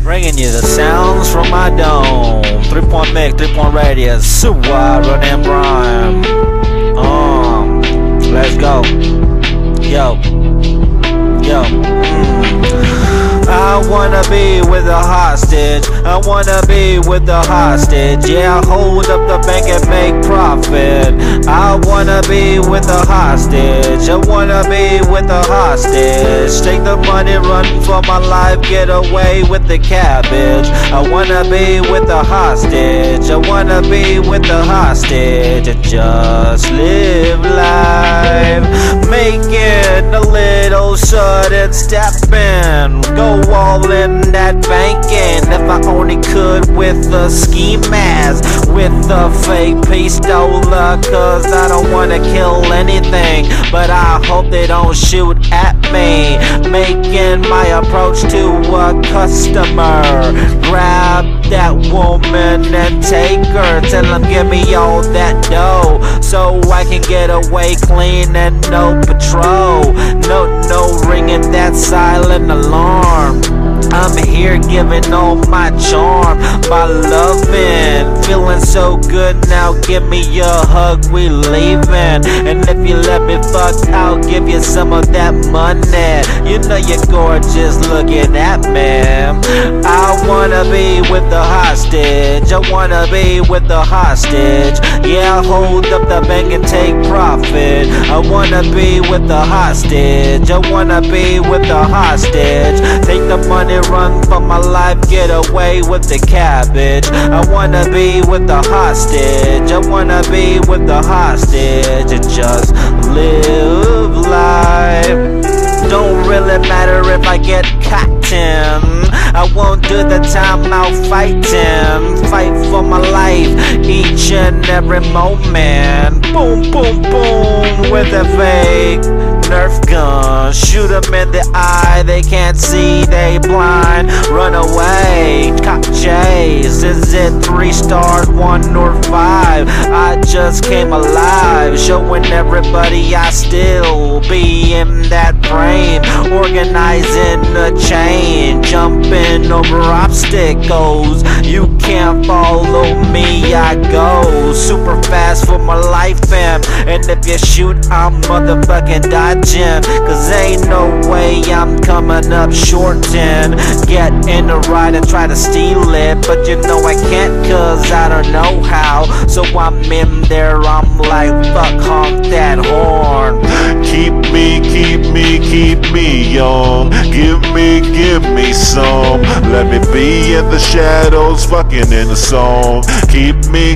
Bringing you the sounds from my dome. 3-point mix, 3-point radius, swat, run and rhyme. Let's go. Yo. I wanna be with a hostage. I wanna be with a hostage. Yeah, hold up the bank and make profit. I wanna be with a hostage. I wanna be with a hostage. Take the money, run for my life, get away with the cabbage. I wanna be with a hostage. I wanna be with a hostage and just live life. Making a little sudden step in. Go all in that banking. If I only could with a ski mask, with a fake pistola, cause I don't wanna kill anything, but I hope they don't shoot at me. Making my approach to a customer, grab that woman and take her, tell them give me all that dough, so I can get away clean and no patrol. No ringing that silent alarm. I'm here giving all my charm, my loving, feeling so good now. Give me a hug, we leaving. And if you let me fuck, I'll give you some of that money. You know you're gorgeous looking at me. I wanna be with the hostage. I wanna be with the hostage. Yeah, hold up the bank and take profit. I wanna be with the hostage. I wanna be with the hostage. Take the money, run for my life, get away with the cabbage. I wanna be with the hostage. I wanna be with the hostage and just live life. Don't really matter if I get caught. I won't do the time out fighting. Fight for my life each and every moment. Boom, boom, boom with a fake Nerf gun. Shoot them in the eye, they can't see, they blind. Run away, cop chase. Is it 3 stars, 1 or 5? I just came alive, showing everybody I still be in that frame. Organizing a chain, jumping over obstacles. You can't follow me, I go super fast for my life, fam. And if you shoot, I'm motherfucking dodging, cause ain't no way I'm coming up shortin'. Get in the ride and try to steal it, but you know I can't cause I don't know how. So I'm in there, I'm like, fuck, honk that horn. Keep me young. Give me some. Let me be in the shadows, fucking in the song. Keep me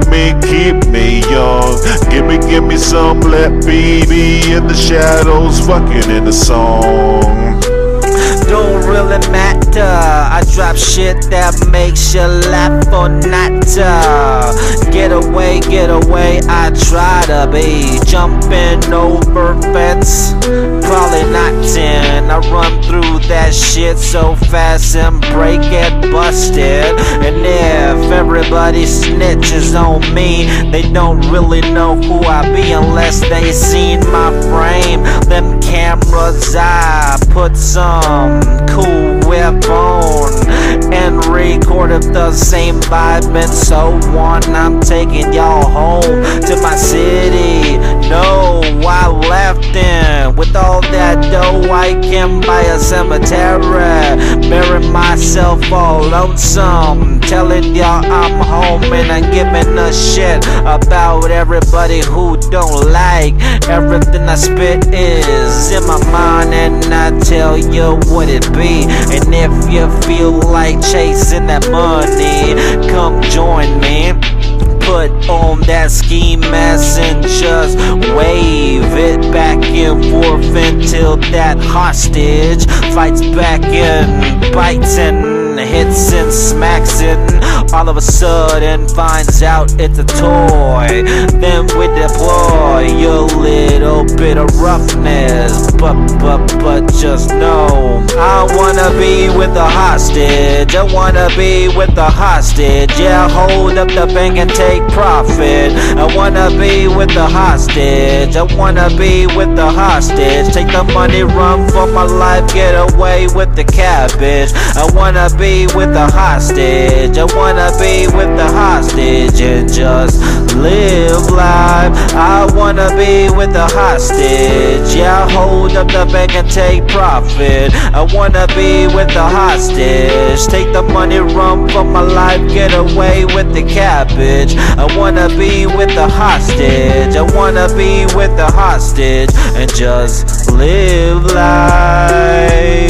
young. Give me some. Let me be in the shadows, fucking in the song. Don't really matter. I drop shit that makes you laugh or not. Get away, I try to be jumping over fence, probably not 10. I run through that shit so fast and break it busted. And if everybody snitches on me, they don't really know who I be unless they seen my frame. Them cameras, I put some cool whip on and recorded the same vibe and so on. I'm taking y'all home to my city. No, I left in with all that dough. I can buy a cemetery, bury myself all lonesome, telling y'all I'm home and I'm giving a shit about everybody who don't like everything I spit is in my mind, and I tell you what it be. And if you feel like chasing that money, come join me. Put on that ski mask and just wave it back and forth until that hostage fights back and bites and hits and smacks and All of a sudden finds out it's a toy. Then we deploy your little bit of roughness. But just know I wanna be with the hostage. I wanna be with the hostage. Yeah, hold up the bank and take profit. I wanna be with the hostage. I wanna be with the hostage. Take the money, run for my life, get away with the cabbage. I wanna be with the hostage. I wanna be with the hostage and just live life. I wanna be with the hostage. Yeah, hold up the bank and take profit. I wanna be with the hostage. Take the money, run for my life, get away with the cabbage. I wanna be with the hostage. I wanna be with the hostage and just live life.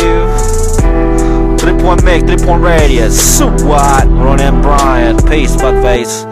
3-point mix, 3-point radius, SWAT, Ron and Brian, peace, fuckface.